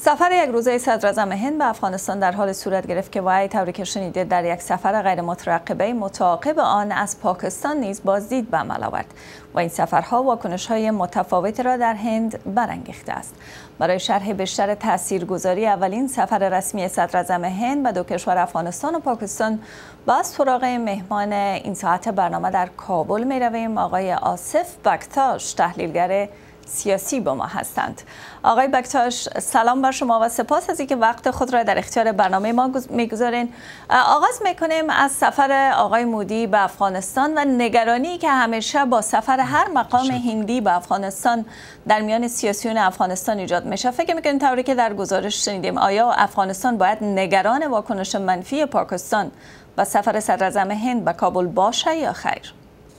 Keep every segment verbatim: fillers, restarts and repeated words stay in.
سفر یک روزه صدراعظم هند به افغانستان در حال صورت گرفت که وی طوری که شنیدید در یک سفر غیر مترقبه متعاقب آن از پاکستان نیز بازدید به عمل آورد و این سفرها واکنش‌های متفاوتی را در هند برانگیخته است. برای شرح بیشتر تاثیرگذاری اولین سفر رسمی صدراعظم هند به دو کشور افغانستان و پاکستان با سراغ مهمان این ساعت برنامه در کابل می رویم. آقای آصف بکتاش تحلیلگر سیاسی با ما هستند. آقای بکتاش، سلام بر شما و سپاس از اینکه وقت خود را در اختیار برنامه ما میگذارین. آغاز میکنیم از سفر آقای مودی به افغانستان و نگرانی که همیشه با سفر هر مقام هندی به افغانستان در میان سیاسیون افغانستان ایجاد میشه. فکر میکنین طوری که در گزارش شنیدیم آیا افغانستان باید نگران واکنش منفی پاکستان و سفر صدراعظم هند به کابل باشه یا خیر؟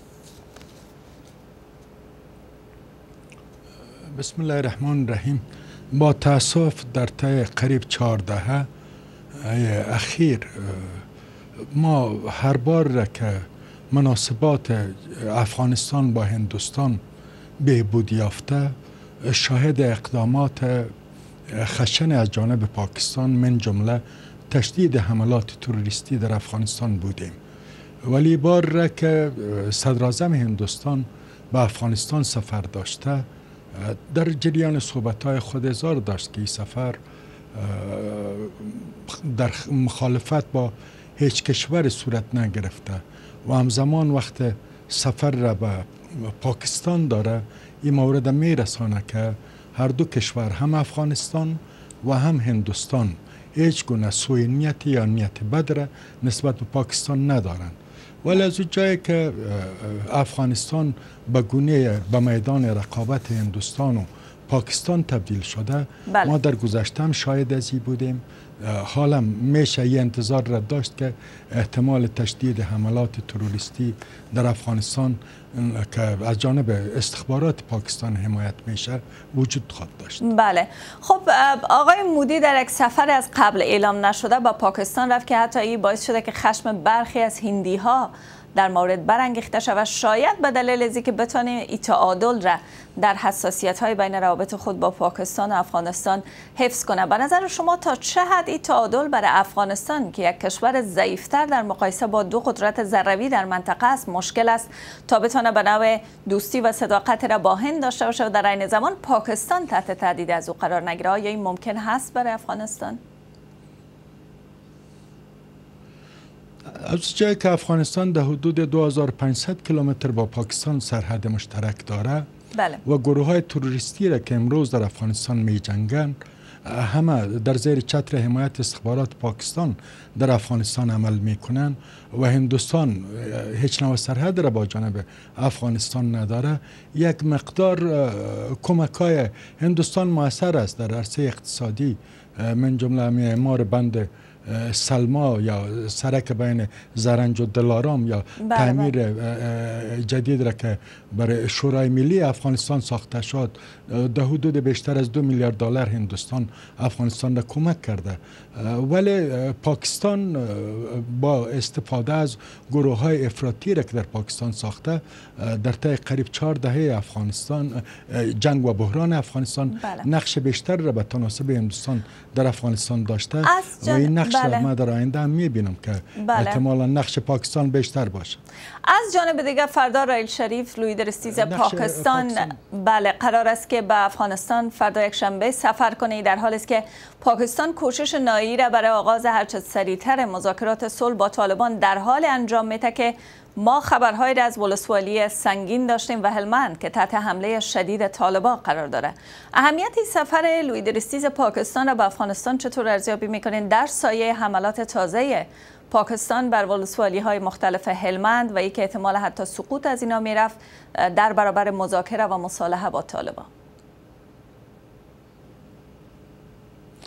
بسم الله الرحمن الرحیم. با تأسف در طی قریب چهارده اخیر ما هر بار که مناسبات افغانستان با هندوستان بهبود یافته شاهد اقدامات خشن از جانب پاکستان من جمله تشدید حملات تروریستی در افغانستان بودیم. ولی بار که صدراعظم هندوستان به افغانستان سفر داشته در جریان صحبت‌های خود اظهار داشت که این سفر در مخالفت با هیچ کشور صورت نگرفته و همزمان وقت سفر را به پاکستان داره این مورد میرسانه که هر دو کشور هم افغانستان و هم هندوستان هیچ گونه سوء نیت یا نیت بد را نسبت به پاکستان ندارند. ولی از جایی که افغانستان به گونه به میدان رقابت هندوستان و پاکستان تبدیل شده، بله. ما در گذشته هم شاهد از این بودیم. حالا میشه یه انتظار را داشت که احتمال تشدید حملات تروریستی در افغانستان که از جانب استخبارات پاکستان حمایت میشه وجود خواهد داشت. بله. خب آقای مودی در یک سفر از قبل اعلام نشده با پاکستان رفت که حتی این باعث شده که خشم برخی از هندی ها در مورد برانگیخته شود، شاید به دلیل از اینکه بتونه این تعادل را در حساسیت های بین روابط خود با پاکستان و افغانستان حفظ کنه. به نظر شما تا چه حد این تعادل برای افغانستان که یک کشور ضعیفتر در مقایسه با دو قدرت ذروی در منطقه است مشکل است تا بتونه به نوع دوستی و صداقت را با هند داشته باشه و در عین زمان پاکستان تحت تهدید از او قرار نگیره؟ آیا این ممکن هست برای افغانستان؟ از جایی که افغانستان در حدود دو هزار و پانصد کیلومتر با پاکستان سرحد مشترک داره، بله. و گروه های تروریستی را که امروز در افغانستان می جنگن همه در زیر چتر حمایت استخبارات پاکستان در افغانستان عمل می کنن و هندوستان هیچ نوع سرحد را با جانب افغانستان نداره، یک مقدار کمک های هندوستان موثر است در عرصه اقتصادی، من جمله اعمار بند سلما یا سرک بین زرنج و دلارام یا تعمیر جدید را که برای شورای ملی افغانستان ساخته شد در حدود بیشتر از دو میلیارد دلار هندوستان افغانستان را کمک کرده. ولی پاکستان با استفاده از گروه های افراطی را که در پاکستان ساخته در طی قریب چهار دهه افغانستان جنگ و بحران افغانستان بله. نقش بیشتر را به تناسب هندوستان در افغانستان داشته و این نقش بله. را ما در آینده هم میبینم که بله. احتمالا نقش پاکستان بیشتر باشه. از جانب دیگر فردا رائیل شریف لوی درستیز پاکستان, پاکستان بله قرار است که به افغانستان فردا یک شنبه سفر کنه، در حالی است که پاکستان کوشش نهایی را برای آغاز هرچه سریعتر مذاکرات صلح با طالبان در حال انجام میده که ما خبرهایی از ولسوالی سنگین داشتیم و هلمند که تحت حمله شدید طالبان قرار داره. اهمیت سفر لوی درستیز پاکستان را به افغانستان چطور ارزیابی میکنین در سایه حملات تازه پاکستان بر ولسوالی های مختلف هلمند و ای که احتمال حتی سقوط از اینا میرفت در برابر مذاکره و مصالحه با طالبان؟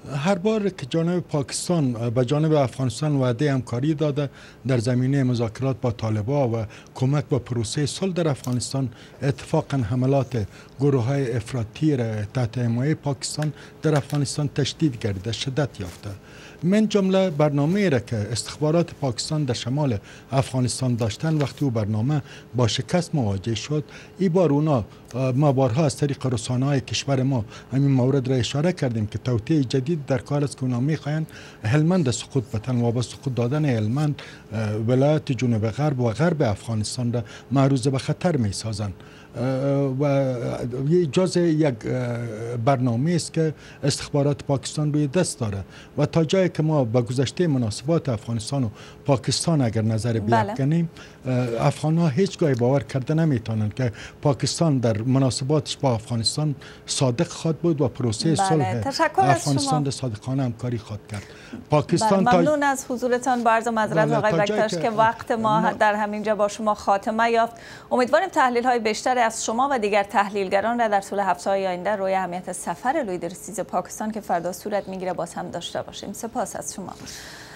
هر بار که جانب پاکستان به جانب افغانستان وعده همکاری داده در زمینه مذاکرات با طالبان و کمک با پروسه صلح در افغانستان، اتفاقا حملات گروه های افراطی را تحت حمایت پاکستان در افغانستان تشدید گردیده، شدت یافته. من جمله برنامه را که استخبارات پاکستان در شمال افغانستان داشتن، وقتی او برنامه با شکست مواجه شد، این بار اونا ما بارها از طریق رسانه‌های کشور ما همین مورد را اشاره کردیم که توطئه جدید در کار است که اونا میخواهند هلمند سقوط بتن و با سقوط دادن هلمند ولایت جنوب غرب و غرب افغانستان را معرض به خطر میسازند. و جز یک برنامه است که استخبارات پاکستان روی دست داره و تا جایی که ما با گذشته مناسبات افغانستان و پاکستان اگر نظر بیافکنیم، افغان ها هیچگاه باور کرده نمیتونند که پاکستان در مناسباتش با افغانستان صادق خواهد بود و پروسه صلح افغانستان در صادقانه همکاری خواهد کرد. پاکستان بله. ممنون تا... از حضورتان با عرض معذرت آقای بکتاش که وقت ما نا... در همینجا با شما خاتمه یافت. امیدواریم تحلیل های بیشتری از شما و دیگر تحلیلگران را در طول هفته‌های آینده روی اهمیت سفر لویی در سیزده پاکستان که فردا صورت میگیره باز هم داشته باشیم. سپاس از شما.